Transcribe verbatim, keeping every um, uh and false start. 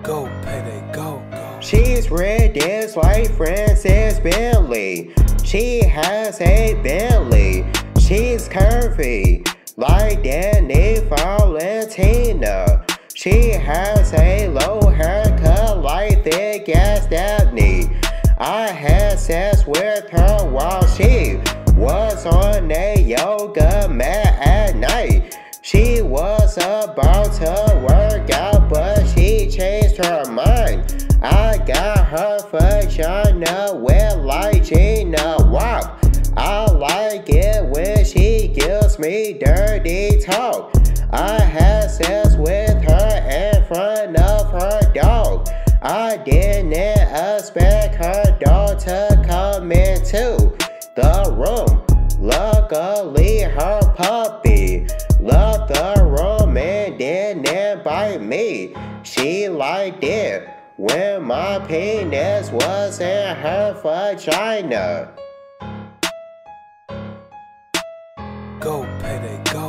Go, payday, go, go. She's red just like Frances Bentley. She has a Bentley. She's curvy like Danny Valentina. She has a low haircut like thick as Daphne. I had sex with her while she was on a yoga mat at night. She was about to work out, but she changed her mind. I got her vagina wet like Gina. Wow, I like it when she gives me dirty talk. I had sex with her in front of her dog. I didn't expect her dog to come into the room. Luckily, her puppy left the room and didn't bite me. She liked it when my penis was in her vagina. Go, payday, go.